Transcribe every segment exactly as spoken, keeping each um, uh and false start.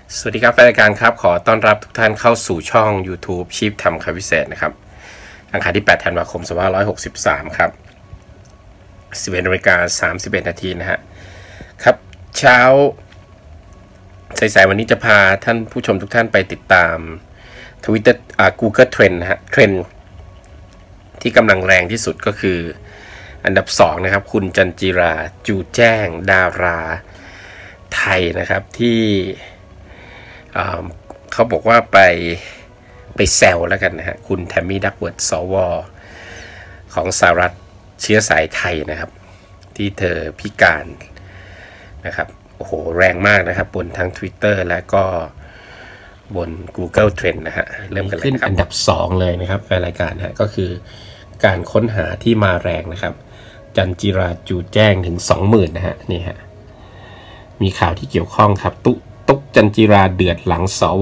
สวัสดีครับแฟนรายการครับขอต้อนรับทุกท่านเข้าสู่ช่อง YouTube ชีพทำคำพิเศษนะครับอังคารที่แปดธันวาคมสองพันห้าร้อยหกสิบสามครับสิบเอ็ดนาฬิกาสามสิบเอ็ดนาทีนะฮะครับเช้าสายๆวันนี้จะพาท่านผู้ชมทุกท่านไปติดตาม Twitter อ่า Google Trend นะฮะเทรนด์ที่กำลังแรงที่สุดก็คืออันดับสองนะครับคุณจันจิราจูแจ้งดาราไทยนะครับที่เขาบอกว่าไปไปแซวแล้วกันนะฮะคุณแทมมี่ดักเวิร์ดสวของสหรัฐเชื้อสายไทยนะครับที่เธอพิการนะครับโอ้โหแรงมากนะครับบนทั้ง Twitter และก็บน Google Trend นะฮะเริ่มกันเลยครับอันดับสองเลยนะครับแฟนรายการนะฮะก็คือการค้นหาที่มาแรงนะครับจันจิราจูแจ้งถึง สองหมื่น นะฮะนี่ฮะมีข่าวที่เกี่ยวข้องครับตุตุ๊กจันจิราเดือดหลังสว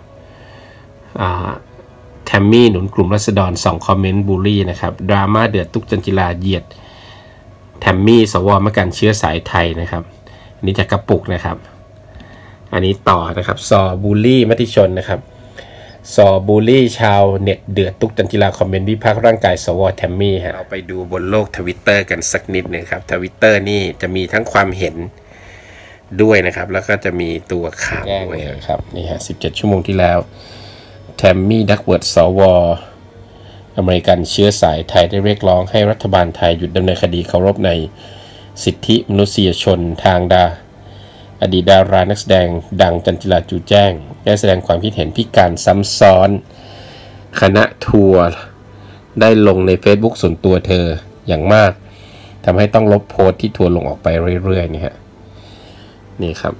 แทมมี่หนุนกลุ่มรัษฎรสองคอมเมนต์บูลลี่นะครับดราม่าเดือดตุ๊กจันจิราเหยียดแทมมี่สวมากันเชื้อสายไทยนะครับอันนี้จากกระปุกนะครับอันนี้ต่อนะครับซอบูลลี่มติชนนะครับซอบูลลี่ชาวเน็ตเดือดตุ๊กจันจิราคอมเมนต์วิพากษ์ร่างกายสวแทมมี่ฮะเราไปดูบนโลกทวิตเตอร์กันสักนิดนึงครับทวิตเตอร์นี่จะมีทั้งความเห็นด้วยนะครับแล้วก็จะมีตัวข่าวด้วยครับนี่ฮะสิบเจ็ดชั่วโมงที่แล้วแทมมี่ดักเวิร์ดสวอเมริกันเชื้อสายไทยได้เรียกร้องให้รัฐบาลไทยหยุดดำเนินคดีเคารพในสิทธิมนุษยชนทางดาอดีตดารานักแสดงดังจันจิราจูแจ้งได้แสดงความคิดเห็นพิการซ้ำซ้อนคณะทัวร์ได้ลงใน Facebook ส่วนตัวเธออย่างมากทำให้ต้องลบโพสต์ที่ทัวร์ลงออกไปเรื่อยๆนี่ฮะนี่ครับ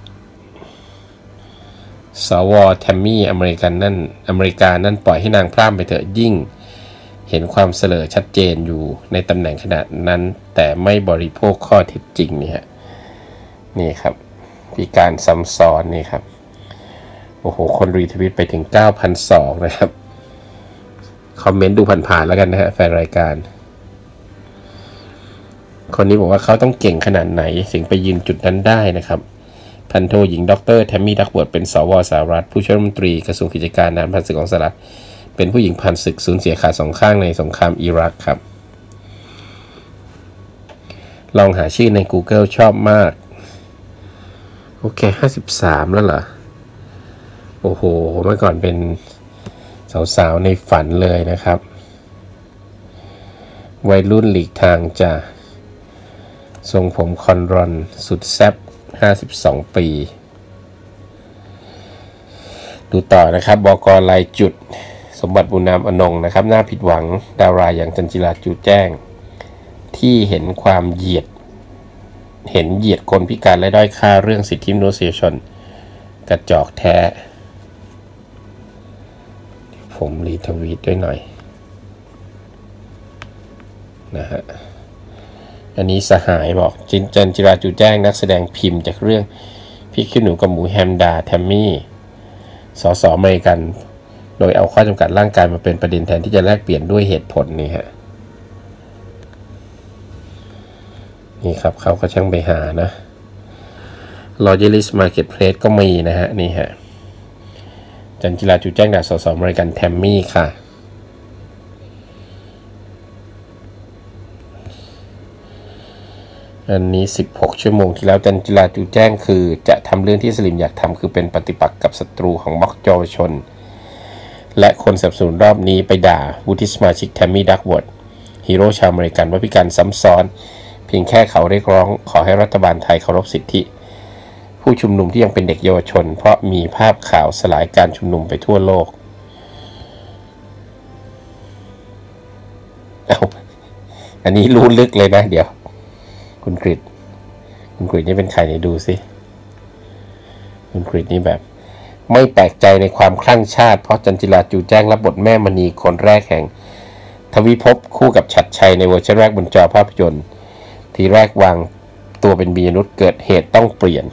สวแทมมี่อเมริกันนั่นอเมริกานั่นปล่อยให้นางพร่ำไปเถอะยิ่งเห็นความเสลอชัดเจนอยู่ในตำแหน่งขนาดนั้นแต่ไม่บริโภคข้อเท็จจริงนี่ฮะนี่ครับพิการซ้ำซ้อนนี่ครับโอ้โหคนรีทวิตไปถึง เก้าพันสองร้อย นะครับคอมเมนต์ดูผ่านๆแล้วกันนะฮะแฟนรายการคนนี้บอกว่าเขาต้องเก่งขนาดไหนถึงไปยืนจุดนั้นได้นะครับพันโทหญิงดรแทมมี่ดักเวิร์ดเป็นสวสหรัฐผู้ช่วยรัฐมนตรีกระทรวงกิจการทหารผ่านศึกของสหรัฐเป็นผู้หญิงผ่านศึกสูญเสียขาสองข้างในสงครามอิรักครับลองหาชื่อใน Google ชอบมากโอเคห้าสิบสามแล้วเหรอโอ้โหเมื่อก่อนเป็นสาวๆในฝันเลยนะครับวัยรุ่นหลีกทางจะทรงผมคอนรอนสุดแซ่บห้าสิบสองปีดูต่อนะครับบก.รายจุดสมบัติบุญนามอนงนะครับน่าผิดหวังดาราอย่างจันจิราจูแจ้งที่เห็นความเหยียดเห็นเหยียดคนพิการและด้อยค่าเรื่องสิทธิมนุษยชนกระจอกแท้ผมรีทวีตด้วยหน่อยนะฮะอันนี้สหายบอกจินจันจิราจูแจ้งนักแสดงพิมพ์จากเรื่องพี่ขี้หนูกับหมูแฮมดาแทมมี่สสอเมริกันโดยเอาข้อจำกัดร่างกายมาเป็นประเด็นแทนที่จะแลกเปลี่ยนด้วยเหตุผลนี่ฮะนี่ครับเขาก็ช่างไปหานะ Loyalis Marketplace ก็มีนะฮะนี่ฮะจันจิราจูแจ้งดาสสอเมริกันแทมมี่ค่ะอันนี้สิบหกชั่วโมงที่แล้วจันจิราจูแจ้งคือจะทำเรื่องที่สลิมอยากทำคือเป็นปฏิปักษ์กับศัตรูของบล็อกเยาวชนและคนสนับสนุนรอบนี้ไปด่าวุฒิสมาชิกแทมมี่ดักเวิร์ดฮีโร่ชาวอเมริกันว่าพิการซ้ำซ้อนเพียงแค่เขาเรียกร้องขอให้รัฐบาลไทยเคารพสิทธิผู้ชุมนุมที่ยังเป็นเด็กเยาวชนเพราะมีภาพข่าวสลายการชุมนุมไปทั่วโลกเอาอันนี้รู้ลึกเลยนะเดี๋ยวคุณกฤษคุณกฤษนี่เป็นใครเนี่ยดูสิคุณกฤษนี่แบบไม่แปลกใจในความคลั่งชาติเพราะจันจิราจูแจ้งรับบทแม่มณีคนแรกแห่งทวิภพคู่กับฉัตรชัยในเวอร์ชันแรกบนจอภาพยนตร์ทีแรกวางตัวเป็นบีนุษเกิดเหตุต้องเปลี่ยน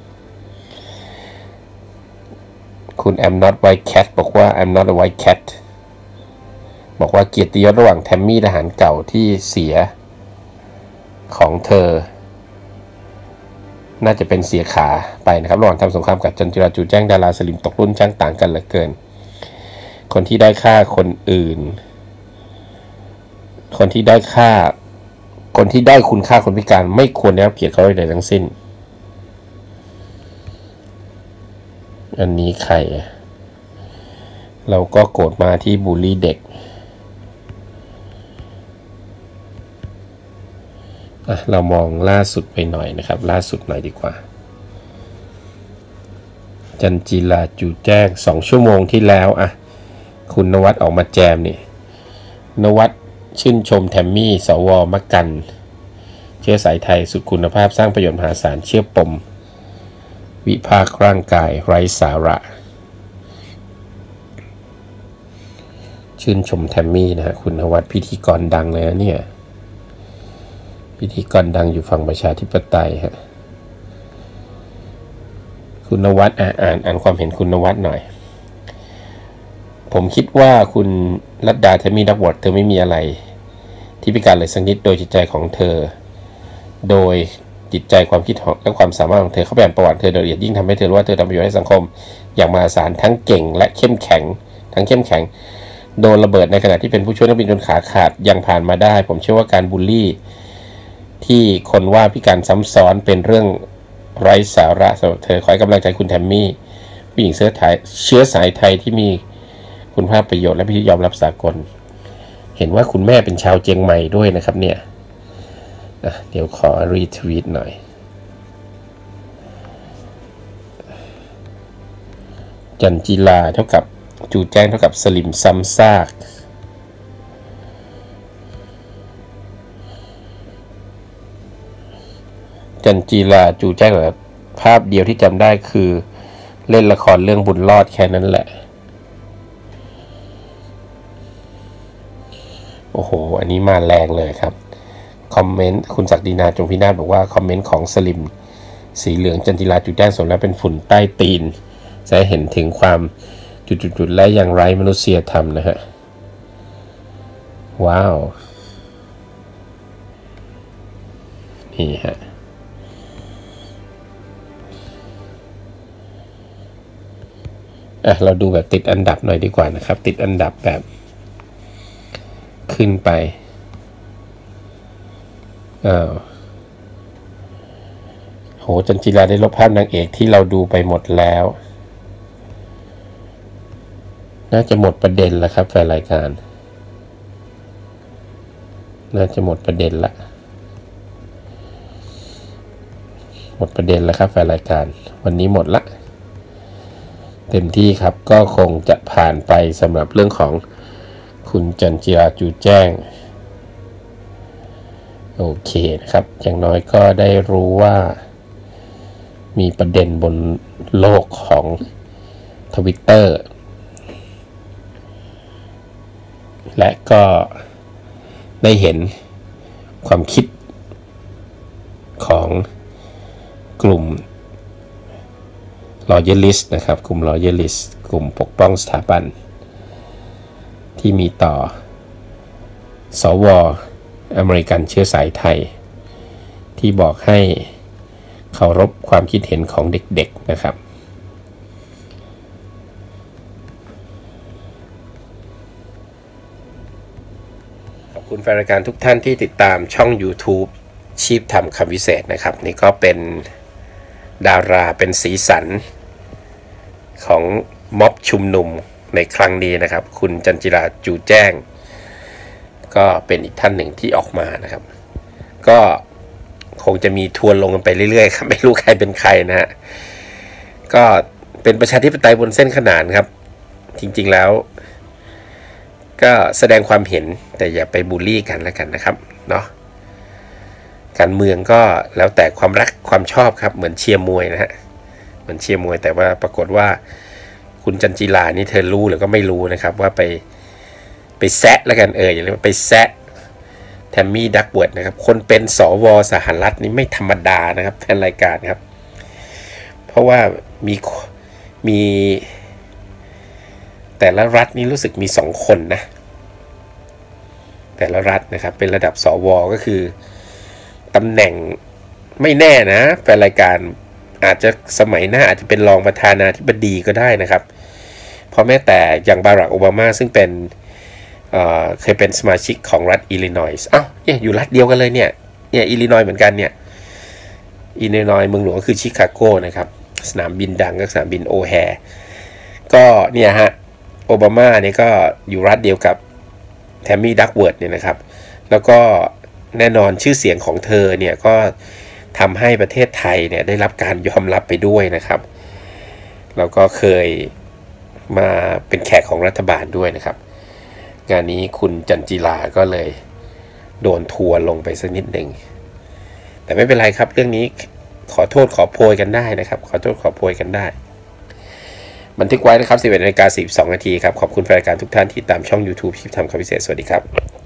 คุณ I'm not white cat บอกว่า I'm not a white cat บอกว่าเกียรติยศระหว่างแทมมี่ทหารเก่าที่เสียของเธอน่าจะเป็นเสียขาไปนะครับระหว่างทำสงครามกับจันจิราจูแจ้งดาราสลิมตกรุ่นช่างต่างกันเหลือเกินคนที่ได้ฆ่าคนอื่นคนที่ได้ฆ่าคนที่ได้คุณค่าคนพิการไม่ควรได้รับเกียรติเขาใดทั้งสิ้นอันนี้ใครเราก็โกรธมาที่บูลลี่เด็กอ่ะเรามองล่าสุดไปหน่อยนะครับล่าสุดหน่อยดีกว่าจันจิราจูแจ้งสองชั่วโมงที่แล้วอ่ะคุณนวัดออกมาแจมนี่นวัดชื่นชมแทมมี่สวมกันเชื้อสายไทยสุดคุณภาพสร้างประโยชน์มหาศาลเชื่อปมวิพากษ์ร่างกายไร้สาระชื่นชมแทมมี่นะฮะคุณนวัดพิธีกรดังเลยนะเนี่ยพิธีกรดังอยู่ฝั่งประชาธิปไตยฮะคุณนวัดอ่านอ่านอ่านความเห็นคุณนวัดหน่อยผมคิดว่าคุณรัตดาแทมมี่ดักวอร์ดเธอไม่มีอะไรที่พิการเลยสักนิดโดยจิตใจของเธอโดยจิตใจความคิดและความสามารถของเธอเข้าไปอ่านประวัติเธอโดยละเอียดยิ่งทำให้เธอรู้ว่าเธอทำประโยชน์ให้สังคมอย่างมหาศาลทั้งเก่งและเข้มแข็งทั้งเข้มแข็งโดนระเบิดในขณะที่เป็นผู้ช่วยนักบินจนขาขาดยังผ่านมาได้ผมเชื่อว่าการบูลลี่ที่คนว่าพิการซ้ำซ้อนเป็นเรื่องไร้สาระสำหรับเธอขอให้กำลังใจคุณแทมมี่ผู้หญิงเชื้อไทยเชื้อสายไทยที่มีคุณภาพประโยชน์และพิธียอมรับสากลเห็นว่าคุณแม่เป็นชาวเจียงใหม่ด้วยนะครับเนี่ยเดี๋ยวขอรีทวีตหน่อยจันจิราเท่ากับจูแจ้งเท่ากับสลิมซ้ำซากจันจิราจูแจ้งแบบภาพเดียวที่จำได้คือเล่นละครเรื่องบุญรอดแค่นั้นแหละโอ้โหอันนี้มาแรงเลยครับคอมเมนต์คุณศักดินาจงพินาศบอกว่าคอมเมนต์ของสลิมสีเหลืองจันจิราจูแจ้งสมแล้วเป็นฝุ่นใต้ตีนจะเห็นถึงความจุดๆและอย่างไร้มนุษยธรรมนะฮะว้าวนี่ฮะอ่ะเราดูแบบติดอันดับหน่อยดีกว่านะครับติดอันดับแบบขึ้นไปอ้าวโหจันจิราได้ลบภาพนางเอกที่เราดูไปหมดแล้วน่าจะหมดประเด็นแล้วครับแฟนรายการน่าจะหมดประเด็นละหมดประเด็นแล้วครับแฟนรายการวันนี้หมดละเต็มที่ครับก็คงจะผ่านไปสำหรับเรื่องของคุณจันจิราจูแจ้งโอเคนะครับอย่างน้อยก็ได้รู้ว่ามีประเด็นบนโลกของ Twitter และก็ได้เห็นความคิดของกลุ่ม Loyalist นะครับกลุ่ม Loyalist กลุ่มปกป้องสถาบันที่มีต่อสวอเมริกันเชื้อสายไทยที่บอกให้เคารพความคิดเห็นของเด็กๆนะครับขอบคุณแฟนรายการทุกท่านที่ติดตามช่อง YouTube ชีพทำคำวิเศษนะครับนี่ก็เป็นดาราเป็นสีสันของม็อบชุมนุมในครั้งนี้นะครับคุณจันจิราจูแจ้งก็เป็นอีกท่านหนึ่งที่ออกมานะครับก็คงจะมีทัวร์ลงกันไปเรื่อยๆครับไม่รู้ใครเป็นใครนะฮะก็เป็นประชาธิปไตยบนเส้นขนานครับจริงๆแล้วก็แสดงความเห็นแต่อย่าไปบูลลี่กันแล้วกันนะครับเนาะการเมืองก็แล้วแต่ความรักความชอบครับเหมือนเชียร์มวยนะฮะเหมือนเชียร์มวยแต่ว่าปรากฏว่าคุณจันจิรานี่เธอรู้หรือก็ไม่รู้นะครับว่าไปไปแซะแล้วกันเอออย่าเรียกว่าไปแซะแทมมี่ดักเวิร์ดนะครับคนเป็นสวสหรัฐนี่ไม่ธรรมดานะครับแฟนรายการครับเพราะว่ามีมีแต่ละรัฐนี่รู้สึกมีสองคนนะแต่ละรัฐนะครับเป็นระดับสวก็คือตำแหน่งไม่แน่นะแฟนรายการอาจจะสมัยหน้าอาจจะเป็นรองประธานาธิบดีก็ได้นะครับเพราะแม้แต่อย่างบารักโอบามาซึ่งเป็นเอ่อเคยเป็นสมาชิกของรัฐอิลลินอยส์อ้าวเนี่ยอยู่รัฐเดียวกันเลยเนี่ยเนี่ยอิลลินอยส์เหมือนกันเนี่ยอิลลินอยส์เมืองหลวงก็คือชิคาโกนะครับสนามบินดังก็สนามบินโอแฮร์ก็เนี่ยฮะโอบามาเนี่ยก็อยู่รัฐเดียวกับแทมมี่ดักเวิร์ธเนี่ยนะครับแล้วก็แน่นอนชื่อเสียงของเธอเนี่ยก็ทำให้ประเทศไทยเนี่ยได้รับการยอมรับไปด้วยนะครับแล้วก็เคยมาเป็นแขกของรัฐบาลด้วยนะครับงานนี้คุณจันจิลาก็เลยโดนทัวร์ลงไปสักนิดหนึ่งแต่ไม่เป็นไรครับเรื่องนี้ขอโทษขอโพยกันได้นะครับขอโทษขอโพยกันได้บันทึกไว้นะครับ สิบเอ็ดนาฬิกาสี่สิบสองนาทีครับขอบคุณแฟนรายการทุกท่านที่ตามช่อง YouTube ชิปทำคำพิเศษสวัสดีครับ